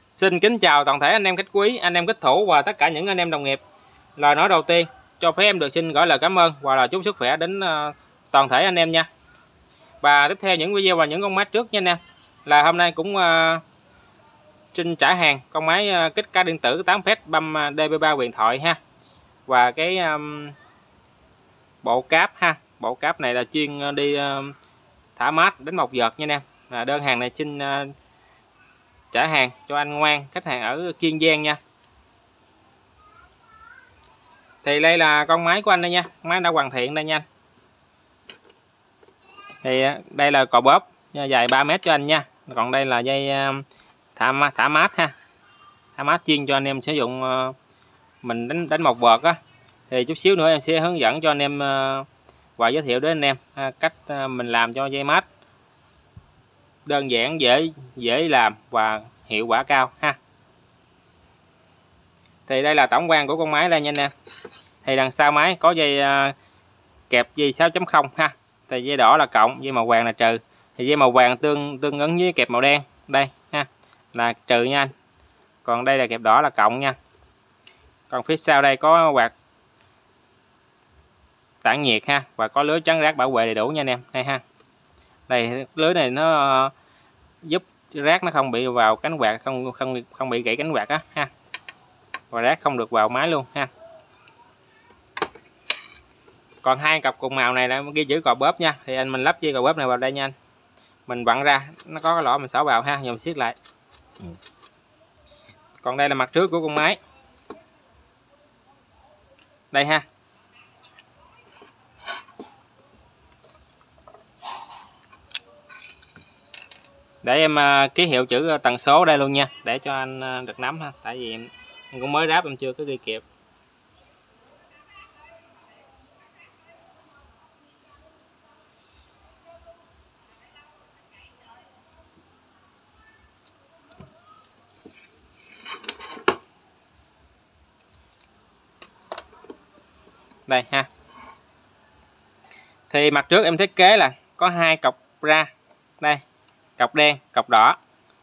Xin kính chào toàn thể anh em khách quý, anh em kích thủ và tất cả những anh em đồng nghiệp. Lời nói đầu tiên, cho phép em được xin gửi lời cảm ơn và lời chúc sức khỏe đến toàn thể anh em nha. Và tiếp theo những video và những con máy trước nha anh em. Là hôm nay cũng xin trả hàng con máy kích cá điện tử 8 phép băm DB3 huyền thoại ha. Và cái bộ cáp ha. Bộ cáp này là chuyên đi thả mát đánh mộc vợt nha anh em. Đơn hàng này xin trả hàng cho anh Ngoan, khách hàng ở Kiên Giang nha. Thì đây là con máy của anh đây nha, máy đã hoàn thiện đây nha. Thì đây là cò bóp dài 3 mét cho anh nha. Còn đây là dây thả mát ha. Thả mát chuyên cho anh em sử dụng mình đánh mộc vợt á. Thì chút xíu nữa em sẽ hướng dẫn cho anh em và giới thiệu đến anh em cách mình làm cho dây mát đơn giản, dễ làm và hiệu quả cao ha. Thì đây là tổng quan của con máy đây nha anh em. Thì đằng sau máy có dây kẹp dây 6.0 ha. Thì dây đỏ là cộng, dây màu vàng là trừ. Thì dây màu vàng tương ứng với kẹp màu đen đây ha, là trừ nha anh. Còn đây là kẹp đỏ là cộng nha. Còn phía sau đây có quạt tản nhiệt ha, và có lưới chắn rác bảo vệ đầy đủ nha anh em đây ha. Đây lưới này nó giúp rác nó không bị vào cánh quạt, không bị gãy cánh quạt á ha. Và rác không được vào máy luôn ha. Còn hai cặp cùng màu này là ghi chữ cò bóp nha. Thì mình lắp dây cò bóp này vào đây nha anh. Mình vặn ra, nó có cái lỗ mình xỏ vào ha, rồi mình siết lại. Còn đây là mặt trước của con máy. Đây ha. Để em ký hiệu chữ tần số đây luôn nha, để cho anh được nắm ha. Tại vì em cũng mới ráp, em chưa có ghi kịp. Đây ha. Thì mặt trước em thiết kế là có hai cọc ra. Đây, cọc đen, cọc đỏ.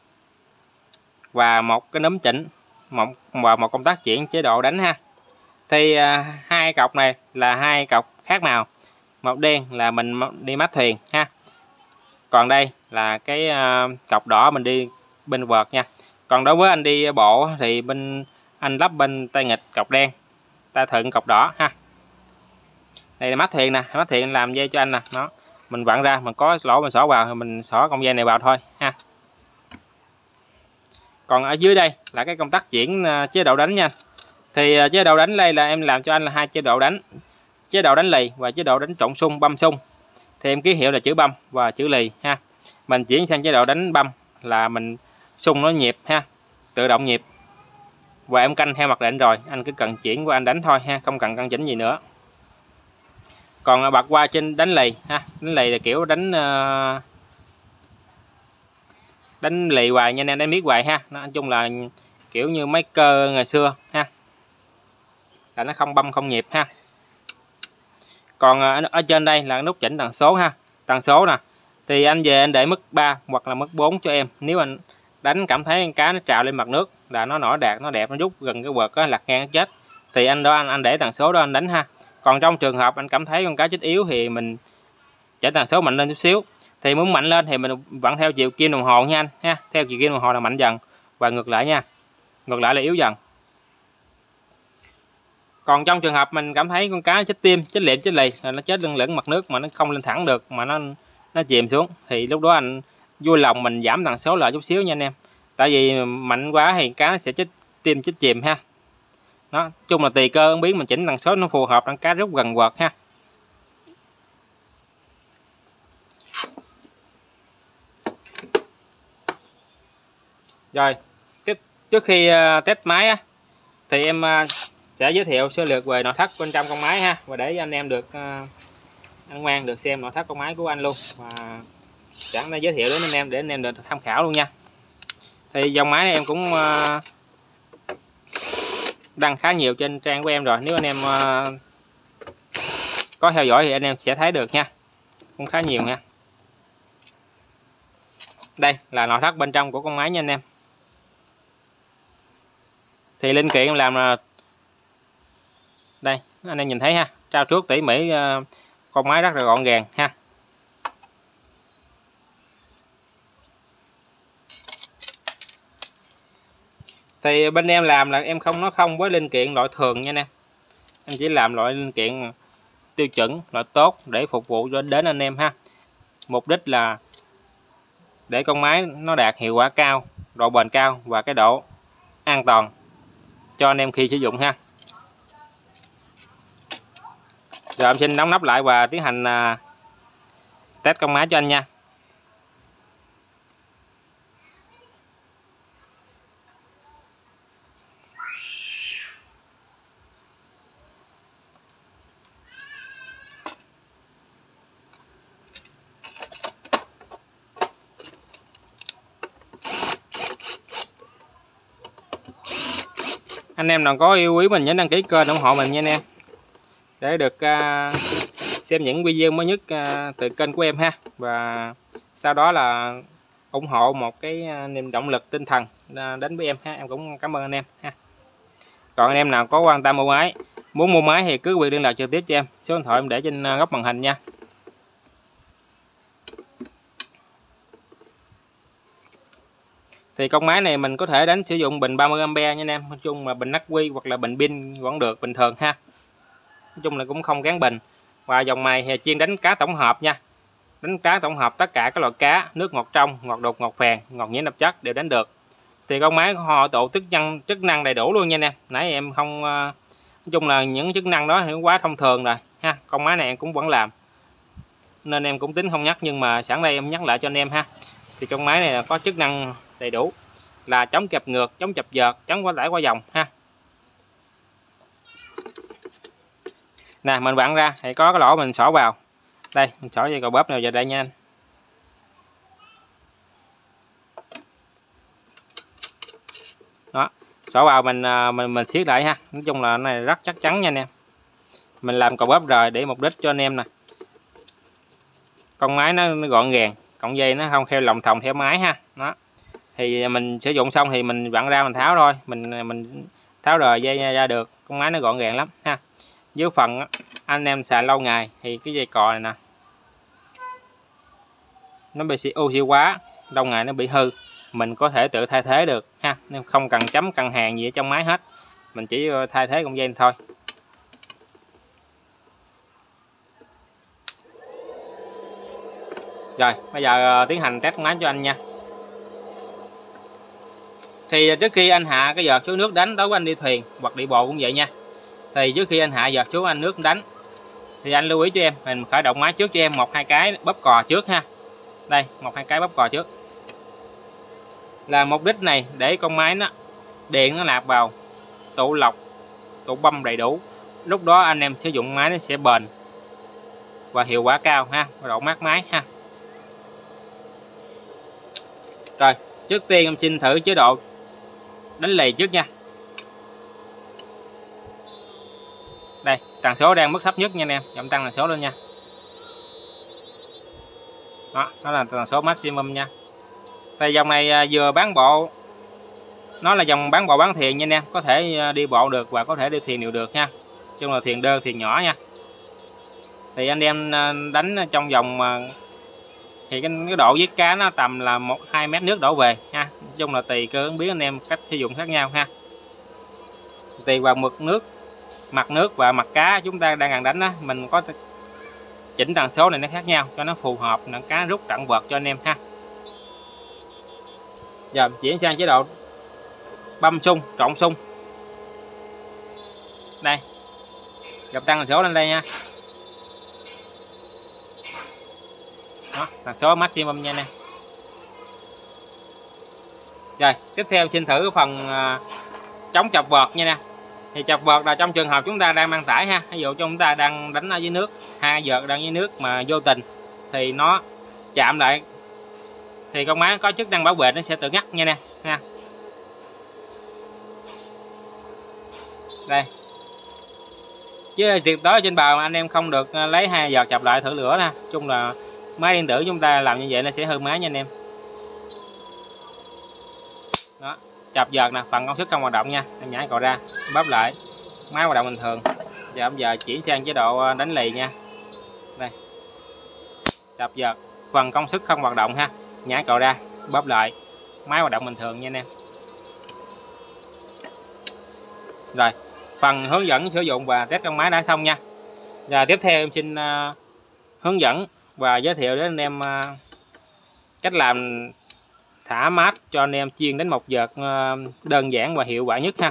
Và một cái núm chỉnh, và một công tắc chuyển chế độ đánh ha. Thì hai cọc này là hai cọc khác màu. Màu đen là mình đi mát thuyền ha. Còn đây là cái cọc đỏ mình đi bên vợt nha. Còn đối với anh đi bộ thì anh lắp bên tay nghịch cọc đen, tay thuận cọc đỏ ha. Đây là mát thuyền nè, mát thuyền làm dây cho anh nè, nó mình vặn ra, mình có lỗ mình xỏ vào thì mình xỏ con dây này vào thôi ha. Còn ở dưới đây là cái công tắc chuyển chế độ đánh nha. Thì chế độ đánh đây là em làm cho anh là hai chế độ đánh. Chế độ đánh lì và chế độ đánh trộn xung, băm xung. Thì em ký hiệu là chữ băm và chữ lì ha. Mình chuyển sang chế độ đánh băm là mình xung nó nhịp ha, tự động nhịp. Và em canh theo mặc định rồi, anh cứ cần chuyển qua anh đánh thôi ha, không cần căn chỉnh gì nữa. Còn bật qua trên đánh lì ha, đánh lì là kiểu đánh lì hoài nha anh em, đánh miết hoài ha. Nói chung là kiểu như máy cơ ngày xưa ha, là nó không băm không nhịp ha. Còn ở trên đây là nút chỉnh tần số ha. Tần số nè, thì anh về anh để mức 3 hoặc là mức 4 cho em. Nếu anh đánh cảm thấy con cá nó trào lên mặt nước là nó nổi đạt, nó đẹp, nó rút gần cái quật á, lật ngang nó chết, thì anh để tần số đó anh đánh ha. Còn trong trường hợp anh cảm thấy con cá chết yếu thì mình chỉnh tần số mạnh lên chút xíu. Thì muốn mạnh lên thì mình vẫn theo chiều kim đồng hồ nha anh ha. Theo chiều kim đồng hồ là mạnh dần, và ngược lại nha, ngược lại là yếu dần. Còn trong trường hợp mình cảm thấy con cá chết tim, chết liệm, chết lì, nó chết lưng lửng mặt nước mà nó không lên thẳng được, mà nó chìm xuống, thì lúc đó anh vui lòng mình giảm tần số lại chút xíu nha anh em. Tại vì mạnh quá thì cá nó sẽ chết tim, chết chìm ha. Nó chung là tùy cơ ứng biến, mình chỉnh tần số nó phù hợp để cá rút gần quật ha. Rồi, trước khi test máy á, thì em sẽ giới thiệu sơ lược về nội thất bên trong con máy ha, và để anh em được ăn ngoan được xem nội thất con máy của anh luôn, và sẵn đây giới thiệu đến anh em để anh em được tham khảo luôn nha. Thì dòng máy này em cũng đăng khá nhiều trên trang của em rồi, nếu anh em có theo dõi thì anh em sẽ thấy được nha, cũng khá nhiều nha. Đây là nội thất bên trong của con máy nha anh em. Thì linh kiện làm là đây anh em nhìn thấy ha, trao chuốt tỉ mỉ, con máy rất là gọn gàng ha. Thì bên em làm là em không nói không với linh kiện loại thường nha anh em chỉ làm loại linh kiện tiêu chuẩn, loại tốt để phục vụ cho đến anh em ha. Mục đích là để con máy nó đạt hiệu quả cao, độ bền cao và cái độ an toàn cho anh em khi sử dụng ha. Rồi em xin đóng nắp lại và tiến hành test con máy cho anh nha. Anh em nào có yêu quý mình nhớ đăng ký kênh ủng hộ mình nha anh em, để được xem những video mới nhất từ kênh của em ha. Và sau đó là ủng hộ một cái niềm động lực tinh thần đến với em ha. Em cũng cảm ơn anh em ha. Còn anh em nào có quan tâm mua máy, muốn mua máy thì cứ việc liên lạc trực tiếp cho em, số điện thoại em để trên góc màn hình nha. Thì con máy này mình có thể đánh sử dụng bình 30A nha anh em. Nói chung là bình nắc quy hoặc là bình pin vẫn được bình thường ha. Nói chung là cũng không gắn bình. Và dòng này thì chuyên đánh cá tổng hợp nha. Đánh cá tổng hợp tất cả các loại cá, nước ngọt trong, ngọt đục, ngọt phèn, ngọt nhuyễn nạp chất đều đánh được. Thì con máy họ tụ chức năng đầy đủ luôn nha anh em. Nãy em không nói chung là những chức năng đó thì quá thông thường rồi ha. Con máy này em cũng vẫn làm, nên em cũng tính không nhắc, nhưng mà sẵn đây em nhắc lại cho anh em ha. Thì con máy này là có chức năng đầy đủ là chống kẹp ngược, chống chập vợt, chống quá tải qua dòng ha. Nè mình vặn ra thì có cái lỗ mình xỏ vào đây, mình xỏ dây cầu bóp nào vào đây nha anh. Đó, xỏ vào mình siết lại ha. Nói chung là cái này rất chắc chắn nha anh em. Mình làm cầu bóp rồi để mục đích cho anh em nè, con máy nó gọn gàng, cọng dây nó không theo lòng thòng theo máy ha. Đó, thì mình sử dụng xong thì mình vặn ra mình tháo thôi, mình tháo rời dây ra được, con máy nó gọn gàng lắm ha. Dưới phần anh em xài lâu ngày thì cái dây cò này nè nó bị oxy quá, lâu ngày nó bị hư, mình có thể tự thay thế được ha, nên không cần chấm cần hàng gì ở trong máy hết, mình chỉ thay thế con dây thôi. Rồi bây giờ tiến hành test máy cho anh nha. Thì trước khi anh hạ cái vợt xuống nước đánh, đối với anh đi thuyền hoặc đi bộ cũng vậy nha. Thì trước khi anh hạ vợt xuống anh nước đánh thì anh lưu ý cho em, mình khởi động máy trước cho em 1-2 cái bóp cò trước ha. Đây 1-2 cái bóp cò trước là mục đích này để con máy nó điện nó nạp vào tụ lọc, tụ bơm đầy đủ, lúc đó anh em sử dụng máy nó sẽ bền và hiệu quả cao ha, độ mát máy ha. Rồi trước tiên em xin thử chế độ đánh lì trước nha. Đây tần số đang mức thấp nhất nha anh em, chậm tăng tần số lên nha. Đó là tần số maximum nha. Đây dòng này vừa bán bộ, nó là dòng bán bộ bán thuyền nha anh em, có thể đi bộ được và có thể đi thuyền đều được nha. Chung là thuyền đơn, thuyền nhỏ nha. Thì anh em đánh trong vòng thì cái độ giết cá nó tầm là 1-2 mét nước đổ về ha. Nói chung là tùy cơ ứng biến anh em, cách sử dụng khác nhau ha, tùy vào mực nước, mặt nước và mặt cá chúng ta đang cần đánh đó, mình có chỉnh tần số này nó khác nhau cho nó phù hợp là cá rút trận vợt cho anh em ha. Giờ chuyển sang chế độ băm sung, trộn sung. Đây gặp tăng tần số lên đây nha. Đó, tần số maximum nha nè. Rồi tiếp theo xin thử phần chống chập vợt nha nè. Thì chập vợt là trong trường hợp chúng ta đang mang tải ha, ví dụ chúng ta đang đánh ở dưới nước, hai vợt đang dưới nước mà vô tình thì nó chạm lại thì con máy có chức năng bảo vệ, nó sẽ tự ngắt nha nè ha. Đây chứ tuyệt đối trên bờ anh em không được lấy hai vợt chập lại thử lửa nè. Chung là máy điện tử chúng ta làm như vậy nó sẽ hư máy nha anh em. Đó, chập giật nè, phần công suất không hoạt động nha, em nhảy cò ra, bóp lại, máy hoạt động bình thường. Giờ bây giờ chuyển sang chế độ đánh lì nha. Đây, chập giật, phần công suất không hoạt động ha, nhảy cò ra, bóp lại, máy hoạt động bình thường nha anh em. Rồi, phần hướng dẫn sử dụng và test con máy đã xong nha. Giờ tiếp theo em xin hướng dẫn và giới thiệu đến anh em cách làm thả mát cho anh em chiên đánh mộc vợt đơn giản và hiệu quả nhất ha.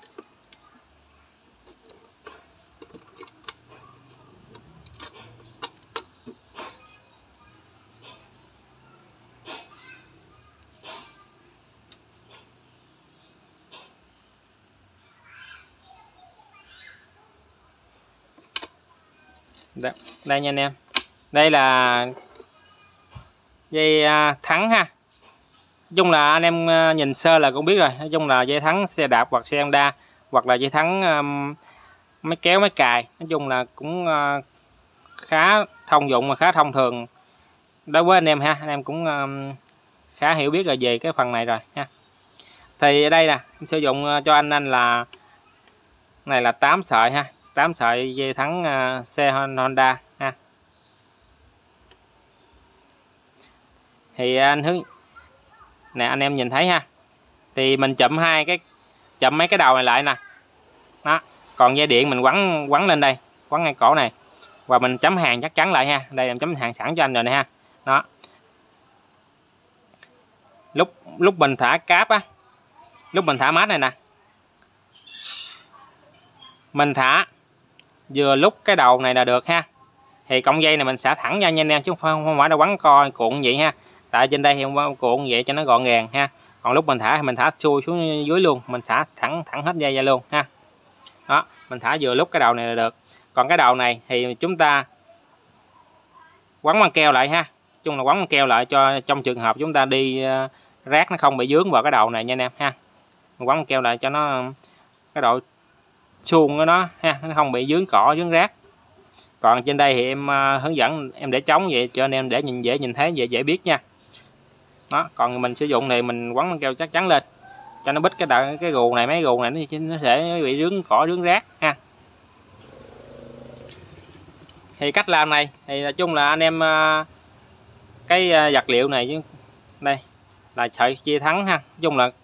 Đây nha anh em, đây là dây thắng ha. Nói chung là anh em nhìn sơ là cũng biết rồi, nói chung là dây thắng xe đạp hoặc xe Honda, hoặc là dây thắng máy kéo máy cài, nói chung là cũng khá thông dụng và khá thông thường đối với anh em ha. Anh em cũng khá hiểu biết rồi về cái phần này rồi ha. Thì ở đây nè, sử dụng cho anh là này là 8 sợi ha, 8 sợi dây thắng xe Honda ha. Thì anh hướng nè, anh em nhìn thấy ha, thì mình chụm mấy cái đầu này lại nè đó, còn dây điện mình quấn lên đây, quấn ngay cổ này, và mình chấm hàng chắc chắn lại ha. Đây em chấm hàng sẵn cho anh rồi nè ha. Đó, lúc mình thả cáp á, lúc mình thả mát này nè, mình thả vừa lúc cái đầu này là được ha. Thì cọng dây này mình xả thẳng ra nha anh em, chứ không phải là quấn co cuộn vậy ha. Tại trên đây thì không cuộn vậy cho nó gọn gàng ha. Còn lúc mình thả xuôi xuống dưới luôn, mình thả thẳng hết dây ra luôn ha. Đó, mình thả vừa lúc cái đầu này là được. Còn cái đầu này thì chúng ta quấn băng keo lại ha. Chung là quấn băng keo lại cho trong trường hợp chúng ta đi rác nó không bị dướng vào cái đầu này nha anh em ha. Mình quấn băng keo lại cho nó cái độ suông của nó ha, nó không bị dướng cỏ dướng rác. Còn trên đây thì em hướng dẫn em để trống vậy cho anh em để dễ nhìn thấy, dễ biết nha. Đó, còn mình sử dụng thì mình quấn băng keo chắc chắn lên cho nó bít cái gù này, mấy gù này nó sẽ bị dướng cỏ dướng rác ha. Thì cách làm này thì nói chung là anh em cái vật liệu này chứ đây là sợi dây thắng ha. Nói chung là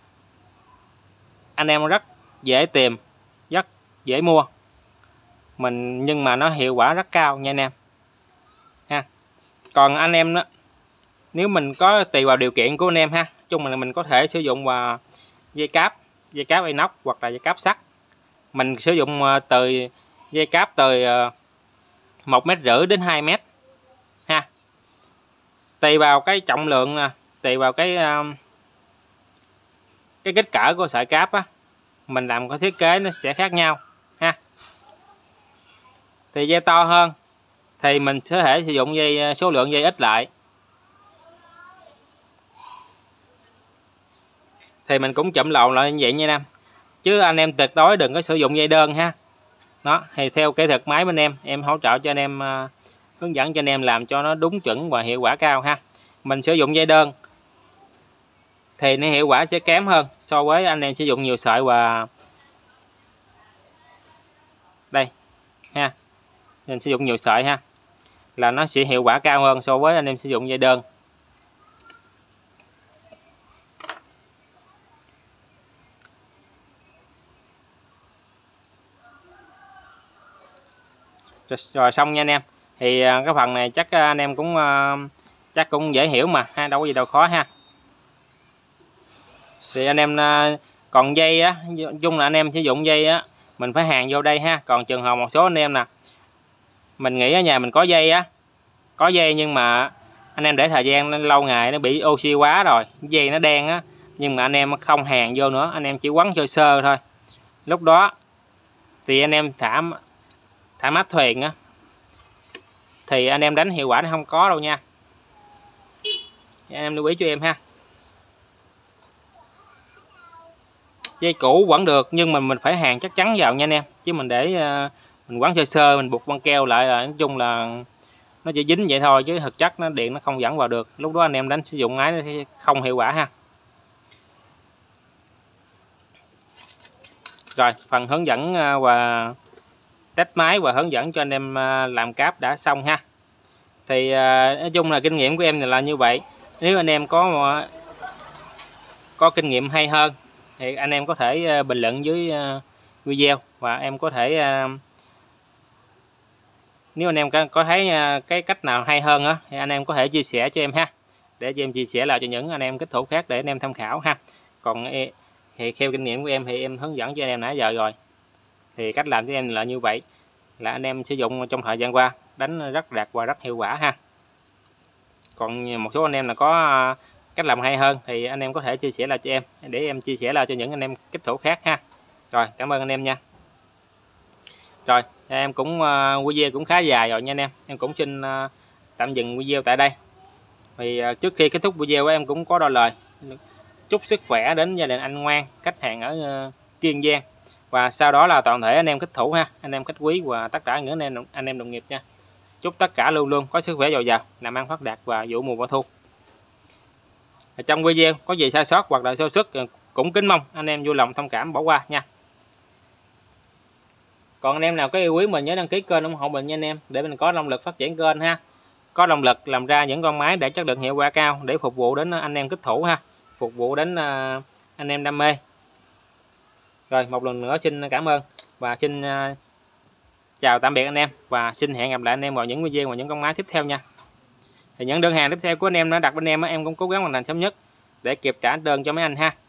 anh em rất dễ tìm, rất dễ mua nhưng mà nó hiệu quả rất cao nha anh em ha. Còn anh em đó, nếu mình có tùy vào điều kiện của anh em ha, nói chung là mình có thể sử dụng vào dây cáp inox hoặc là dây cáp sắt. Mình sử dụng từ dây cáp từ 1,5 m đến 2 m ha, tùy vào cái trọng lượng, tùy vào cái kích cỡ của sợi cáp á, mình làm cái thiết kế nó sẽ khác nhau ha. Thì dây to hơn thì mình có thể sử dụng số lượng dây ít lại, thì mình cũng chụm lộn lại như vậy nha anh em. Chứ anh em tuyệt đối đừng có sử dụng dây đơn ha. Đó, thì theo kỹ thuật máy bên em hỗ trợ cho anh em, hướng dẫn cho anh em làm cho nó đúng chuẩn và hiệu quả cao ha. Mình sử dụng dây đơn thì nó hiệu quả sẽ kém hơn so với anh em sử dụng nhiều sợi và đây ha, mình sử dụng nhiều sợi ha, là nó sẽ hiệu quả cao hơn so với anh em sử dụng dây đơn. Rồi xong nha anh em. Thì cái phần này chắc anh em cũng dễ hiểu mà ha, đâu có gì đâu khó ha. Thì anh em còn dây á, chung là anh em sử dụng dây á, mình phải hàn vô đây ha. Còn trường hợp một số anh em nè, mình nghĩ ở nhà mình có dây nhưng mà anh em để thời gian lâu ngày nó bị oxy quá rồi, dây nó đen á, nhưng mà anh em không hàn vô nữa, anh em chỉ quấn sơ sơ thôi. Lúc đó thì anh em thả mát thuyền á, thì anh em đánh hiệu quả nó không có đâu nha. Anh em lưu ý cho em ha. Dây cũ vẫn được nhưng mà mình phải hàn chắc chắn vào nha anh em, chứ mình để mình quấn sơ sơ, mình buộc băng keo lại là nói chung là nó chỉ dính vậy thôi, chứ thực chất điện nó không dẫn vào được. Lúc đó anh em đánh sử dụng máy nó không hiệu quả ha. Rồi phần hướng dẫn và test máy và hướng dẫn cho anh em làm cáp đã xong ha. Thì nói chung là kinh nghiệm của em là như vậy. Nếu anh em có kinh nghiệm hay hơn thì anh em có thể bình luận dưới video, và em có thể nếu anh em có thấy cái cách nào hay hơn á thì anh em có thể chia sẻ cho em ha, để cho em chia sẻ lại cho những anh em kích thủ khác để anh em tham khảo ha. Còn thì theo kinh nghiệm của em thì em hướng dẫn cho anh em nãy giờ rồi. Thì cách làm cho em là như vậy, là anh em sử dụng trong thời gian qua đánh rất đạt và rất hiệu quả ha. Còn một số anh em là có cách làm hay hơn thì anh em có thể chia sẻ lại cho em, để em chia sẻ lại cho những anh em kích thủ khác ha. Rồi, cảm ơn anh em nha. Rồi, em cũng video cũng khá dài rồi nha anh em. Em cũng xin tạm dừng video tại đây. Thì trước khi kết thúc video em cũng có đôi lời chúc sức khỏe đến gia đình anh Ngoan, khách hàng ở Kiên Giang, và sau đó là toàn thể anh em kích thủ ha, anh em khách quý và tất cả những anh em đồng nghiệp nha. Chúc tất cả luôn luôn có sức khỏe dồi dào, làm ăn phát đạt và vụ mùa bội thu. Trong video có gì sai sót hoặc là sơ suất cũng kính mong anh em vui lòng thông cảm bỏ qua nha. Còn anh em nào có yêu quý mình nhớ đăng ký kênh ủng hộ mình nha anh em, để mình có động lực phát triển kênh ha, có động lực làm ra những con máy để chất lượng hiệu quả cao để phục vụ đến anh em kích thủ ha, phục vụ đến anh em đam mê. Rồi một lần nữa xin cảm ơn và xin chào tạm biệt anh em, và xin hẹn gặp lại anh em vào những video và những con máy tiếp theo nha. Thì những đơn hàng tiếp theo của anh em nó đặt bên em cũng cố gắng hoàn thành sớm nhất để kịp trả đơn cho mấy anh ha.